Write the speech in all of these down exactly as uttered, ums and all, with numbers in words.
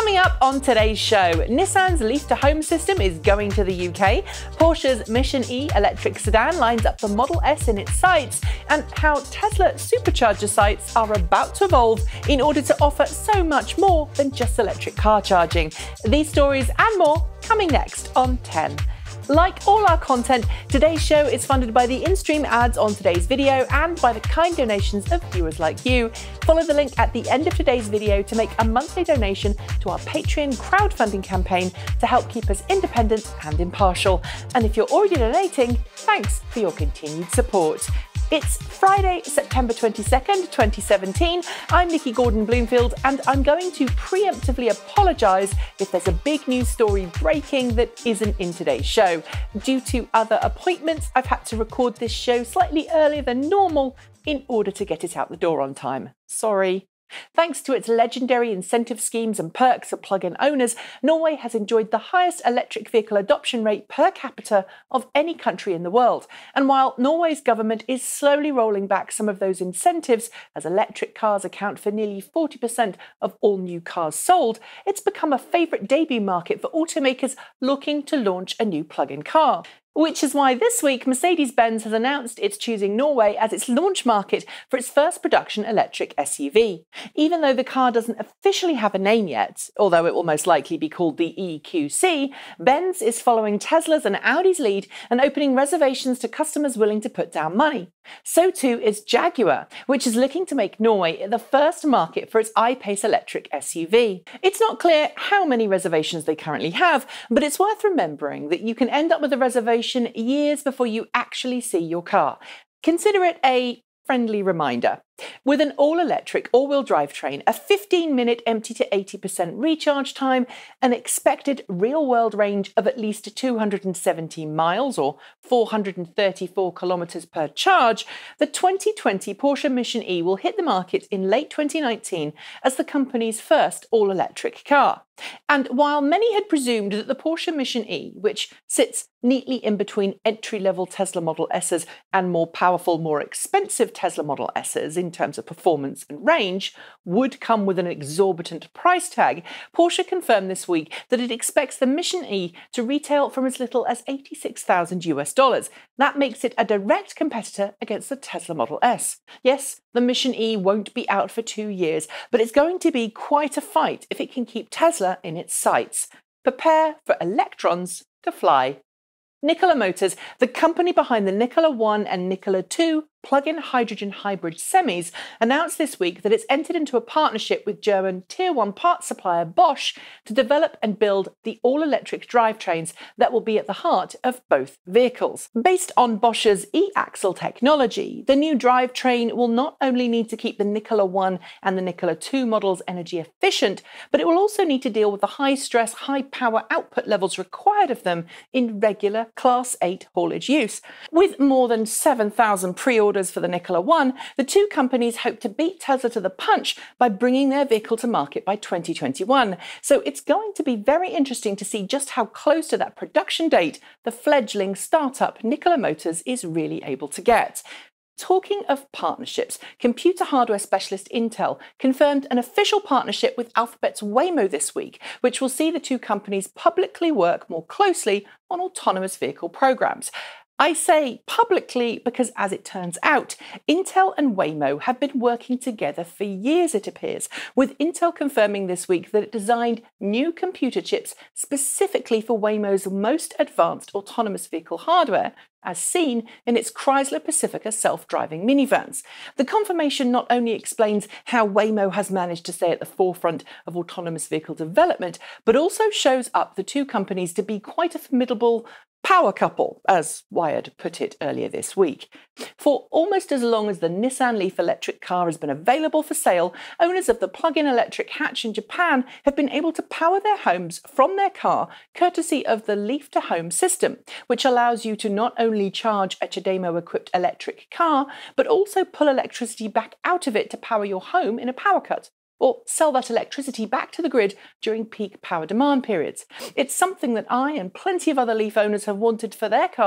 Coming up on today's show, Nissan's Leaf to Home system is going to the U K, Porsche's Mission E electric sedan lines up the Model S in its sights, and how Tesla Supercharger sites are about to evolve in order to offer so much more than just electric car charging. These stories and more coming next on ten. Like all our content, today's show is funded by the in-stream ads on today's video and by the kind donations of viewers like you. Follow the link at the end of today's video to make a monthly donation to our Patreon crowdfunding campaign to help keep us independent and impartial. And if you're already donating, thanks for your continued support. It's Friday, September twenty-second, twenty seventeen. I'm Nikki Gordon-Bloomfield, and I'm going to preemptively apologise if there's a big news story breaking that isn't in today's show. Due to other appointments, I've had to record this show slightly earlier than normal in order to get it out the door on time. Sorry. Thanks to its legendary incentive schemes and perks for plug-in owners, Norway has enjoyed the highest electric vehicle adoption rate per capita of any country in the world. And while Norway's government is slowly rolling back some of those incentives, as electric cars account for nearly forty percent of all new cars sold, it's become a favourite debut market for automakers looking to launch a new plug-in car. Which is why this week Mercedes-Benz has announced it's choosing Norway as its launch market for its first production electric S U V. Even though the car doesn't officially have a name yet, although it will most likely be called the E Q C, Benz is following Tesla's and Audi's lead and opening reservations to customers willing to put down money. So too is Jaguar, which is looking to make Norway the first market for its I-Pace electric S U V. It's not clear how many reservations they currently have, but it's worth remembering that you can end up with a reservation years before you actually see your car. Consider it a friendly reminder. With an all-electric all-wheel drivetrain, a fifteen minute empty to eighty percent recharge time, an expected real-world range of at least two hundred seventy miles or four hundred thirty-four kilometers per charge, the twenty twenty Porsche Mission E will hit the market in late twenty nineteen as the company's first all-electric car. And while many had presumed that the Porsche Mission E, which sits neatly in between entry-level Tesla Model S's and more powerful, more expensive Tesla Model S's in terms of performance and range, would come with an exorbitant price tag, Porsche confirmed this week that it expects the Mission E to retail from as little as eighty-six thousand US dollars. That makes it a direct competitor against the Tesla Model S. Yes, the Mission E won't be out for two years, but it's going to be quite a fight if it can keep Tesla in its sights. Prepare for electrons to fly. Nikola Motors, the company behind the Nikola one and Nikola two plug-in hydrogen hybrid semis, announced this week that it's entered into a partnership with German tier one parts supplier Bosch to develop and build the all-electric drivetrains that will be at the heart of both vehicles. Based on Bosch's e-axle technology, the new drivetrain will not only need to keep the Nikola one and the Nikola two models energy efficient, but it will also need to deal with the high-stress, high-power output levels required of them in regular Class eight haulage use. With more than seven thousand pre-orders for the Nikola one, the two companies hope to beat Tesla to the punch by bringing their vehicle to market by twenty twenty-one. So it's going to be very interesting to see just how close to that production date the fledgling startup Nikola Motors is really able to get. Talking of partnerships, computer hardware specialist Intel confirmed an official partnership with Alphabet's Waymo this week, which will see the two companies publicly work more closely on autonomous vehicle programs. I say publicly because, as it turns out, Intel and Waymo have been working together for years, it appears, with Intel confirming this week that it designed new computer chips specifically for Waymo's most advanced autonomous vehicle hardware, as seen in its Chrysler Pacifica self-driving minivans. The confirmation not only explains how Waymo has managed to stay at the forefront of autonomous vehicle development, but also shows up the two companies to be quite a formidable power couple, as Wired put it earlier this week. For almost as long as the Nissan Leaf electric car has been available for sale, owners of the plug-in electric hatch in Japan have been able to power their homes from their car courtesy of the Leaf to Home system, which allows you to not only charge a Chademo-equipped electric car, but also pull electricity back out of it to power your home in a power cut, or sell that electricity back to the grid during peak power demand periods. It's something that I and plenty of other Leaf owners have wanted for their car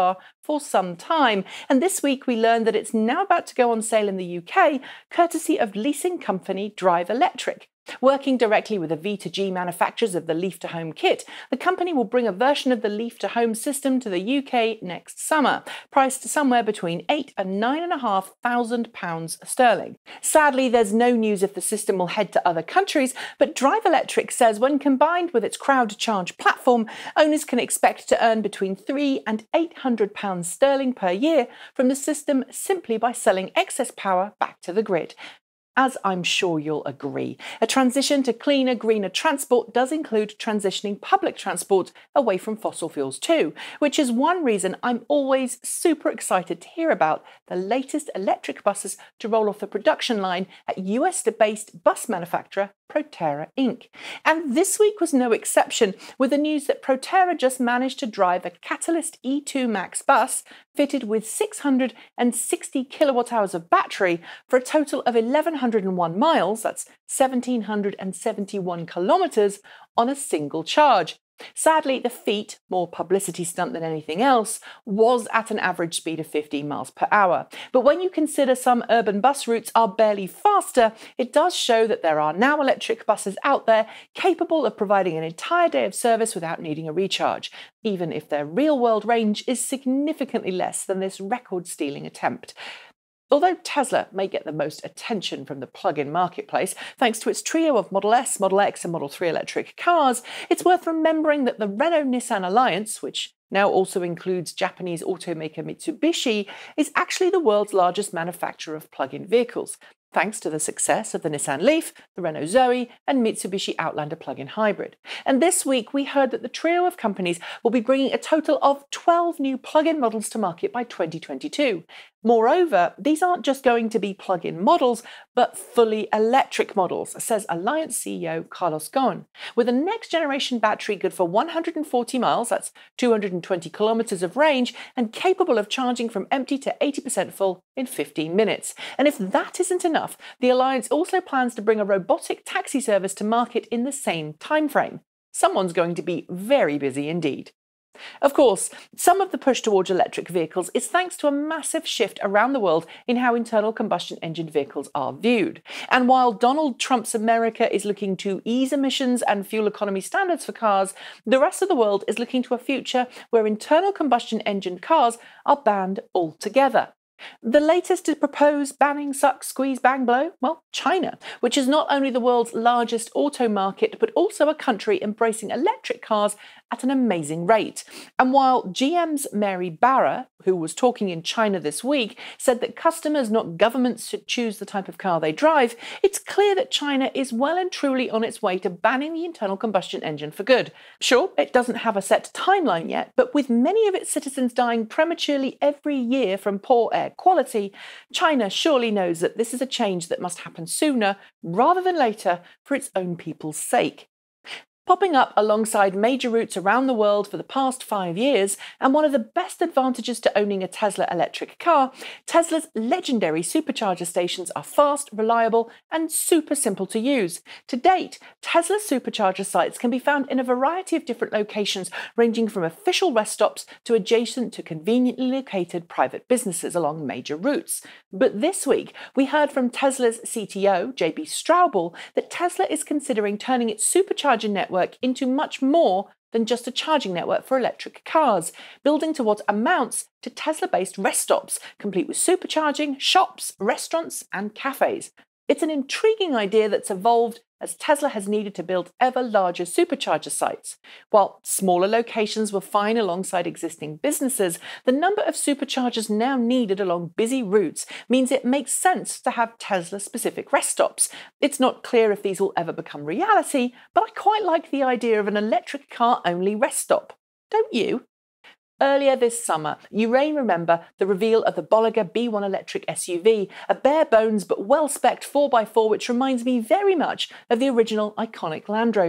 for some time. And this week we learned that it's now about to go on sale in the U K, courtesy of leasing company Drive Electric. Working directly with the V to G manufacturers of the Leaf to Home kit, the company will bring a version of the Leaf to Home system to the U K next summer, priced somewhere between eight and nine and a half thousand pounds sterling. Sadly, there's no news if the system will head to other countries, but Drive Electric says when combined with its crowd charge platform, owners can expect to earn between three and eight hundred pounds sterling per year from the system simply by selling excess power back to the grid. As I'm sure you'll agree, a transition to cleaner, greener transport does include transitioning public transport away from fossil fuels too, which is one reason I'm always super excited to hear about the latest electric buses to roll off the production line at U S-based bus manufacturer Proterra Incorporated. And this week was no exception, with the news that Proterra just managed to drive a Catalyst E two Max bus fitted with six hundred sixty kilowatt hours of battery for a total of eleven hundred one miles, that's one thousand seven hundred seventy-one kilometres, on a single charge. Sadly, the feat, more publicity stunt than anything else, was at an average speed of fifteen miles per hour. But when you consider some urban bus routes are barely faster, it does show that there are now electric buses out there capable of providing an entire day of service without needing a recharge, even if their real-world range is significantly less than this record-stealing attempt. Although Tesla may get the most attention from the plug-in marketplace thanks to its trio of Model S, Model X and Model three electric cars, it's worth remembering that the Renault-Nissan alliance, which now also includes Japanese automaker Mitsubishi, is actually the world's largest manufacturer of plug-in vehicles, thanks to the success of the Nissan Leaf, the Renault Zoe and Mitsubishi Outlander plug-in hybrid. And this week we heard that the trio of companies will be bringing a total of twelve new plug-in models to market by twenty twenty-two. Moreover, these aren't just going to be plug-in models, but fully electric models, says Alliance C E O Carlos Ghosn, with a next-generation battery good for one hundred forty miles, that's two hundred twenty kilometres of range, and capable of charging from empty to eighty percent full in fifteen minutes. And if that isn't enough, the Alliance also plans to bring a robotic taxi service to market in the same timeframe. Someone's going to be very busy indeed. Of course, some of the push towards electric vehicles is thanks to a massive shift around the world in how internal combustion engine vehicles are viewed. And while Donald Trump's America is looking to ease emissions and fuel economy standards for cars, the rest of the world is looking to a future where internal combustion engine cars are banned altogether. The latest to propose banning suck, squeeze, bang, blow? Well, China, which is not only the world's largest auto market, but also a country embracing electric cars at an amazing rate. And while G M's Mary Barra, who was talking in China this week, said that customers, not governments, should choose the type of car they drive, it's clear that China is well and truly on its way to banning the internal combustion engine for good. Sure, it doesn't have a set timeline yet, but with many of its citizens dying prematurely every year from poor air quality, China surely knows that this is a change that must happen sooner rather than later for its own people's sake. Popping up alongside major routes around the world for the past five years, and one of the best advantages to owning a Tesla electric car, Tesla's legendary supercharger stations are fast, reliable, and super simple to use. To date, Tesla supercharger sites can be found in a variety of different locations, ranging from official rest stops to adjacent to conveniently located private businesses along major routes. But this week, we heard from Tesla's C T O, J B Straubel, that Tesla is considering turning its supercharger network into much more than just a charging network for electric cars, building to what amounts to Tesla-based rest stops, complete with supercharging, shops, restaurants, and cafes. It's an intriguing idea that's evolved as Tesla has needed to build ever larger supercharger sites. While smaller locations were fine alongside existing businesses, the number of superchargers now needed along busy routes means it makes sense to have Tesla-specific rest stops. It's not clear if these will ever become reality, but I quite like the idea of an electric car-only rest stop. Don't you? Earlier this summer, you may remember the reveal of the Bolliger B one electric S U V, a bare-bones but well-specced four by four which reminds me very much of the original iconic Land Rover.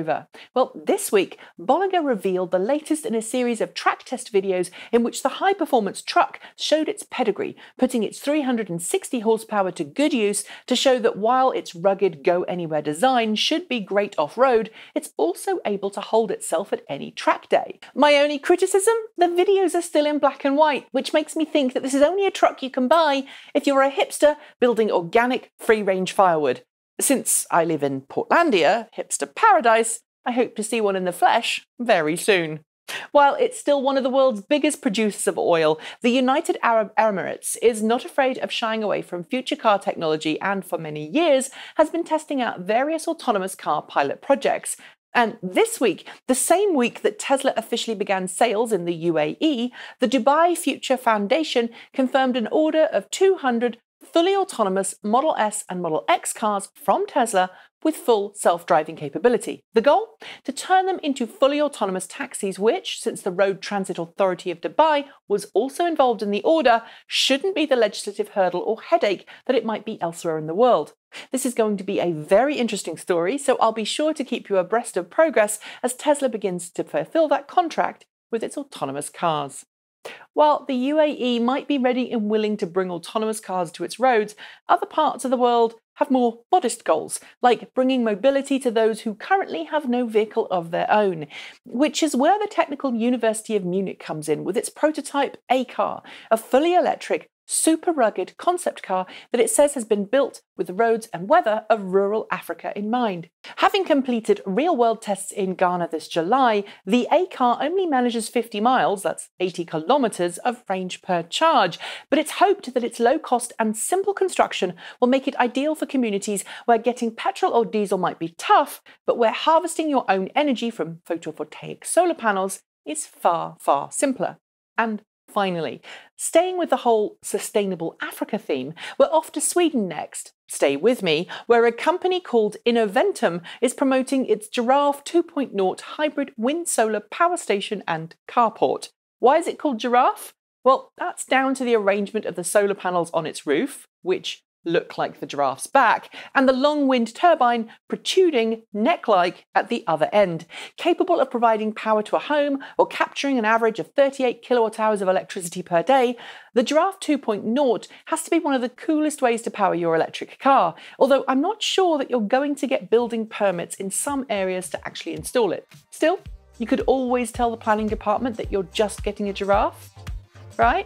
Well, this week, Bollinger revealed the latest in a series of track test videos in which the high-performance truck showed its pedigree, putting its three hundred sixty horsepower to good use to show that while its rugged go-anywhere design should be great off-road, it's also able to hold itself at any track day. My only criticism? The videos are still in black and white, which makes me think that this is only a truck you can buy if you're a hipster building organic, free-range firewood. Since I live in Portlandia, hipster paradise, I hope to see one in the flesh very soon. While it's still one of the world's biggest producers of oil, the United Arab Emirates is not afraid of shying away from future car technology and for many years has been testing out various autonomous car pilot projects. And this week, the same week that Tesla officially began sales in the U A E, the Dubai Future Foundation confirmed an order of two hundred fully autonomous Model S and Model X cars from Tesla with full self-driving capability. The goal? To turn them into fully autonomous taxis which, since the Road Transit Authority of Dubai was also involved in the order, shouldn't be the legislative hurdle or headache that it might be elsewhere in the world. This is going to be a very interesting story, so I'll be sure to keep you abreast of progress as Tesla begins to fulfill that contract with its autonomous cars. While the U A E might be ready and willing to bring autonomous cars to its roads, other parts of the world have more modest goals, like bringing mobility to those who currently have no vehicle of their own, which is where the Technical University of Munich comes in with its prototype A-Car, a fully electric, super rugged concept car that it says has been built with the roads and weather of rural Africa in mind. Having completed real-world tests in Ghana this July, the A-Car only manages fifty miles, that's eighty kilometres, of range per charge, but it's hoped that its low cost and simple construction will make it ideal for communities where getting petrol or diesel might be tough, but where harvesting your own energy from photovoltaic solar panels is far, far simpler. And finally, staying with the whole sustainable Africa theme, we're off to Sweden next. Stay with me, where a company called Innoventum is promoting its Giraffe two point oh hybrid wind-solar power station and carport. Why is it called Giraffe? Well, that's down to the arrangement of the solar panels on its roof, which look like the giraffe's back, and the long wind turbine protruding neck-like at the other end, capable of providing power to a home or capturing an average of thirty-eight kilowatt hours of electricity per day. The Giraffe two point oh has to be one of the coolest ways to power your electric car, although I'm not sure that you're going to get building permits in some areas to actually install it. Still, you could always tell the planning department that you're just getting a giraffe, right?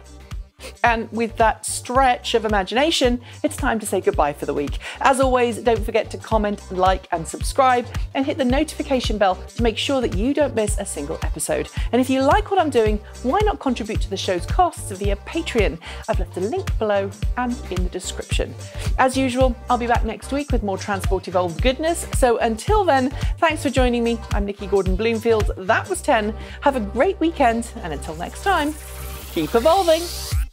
And with that stretch of imagination, it's time to say goodbye for the week. As always, don't forget to comment, like and subscribe and hit the notification bell to make sure that you don't miss a single episode. And if you like what I'm doing, why not contribute to the show's costs via Patreon? I've left a link below and in the description. As usual, I'll be back next week with more Transport Evolved goodness. So until then, thanks for joining me. I'm Nikki Gordon-Bloomfield. That was ten. Have a great weekend, and until next time, keep evolving.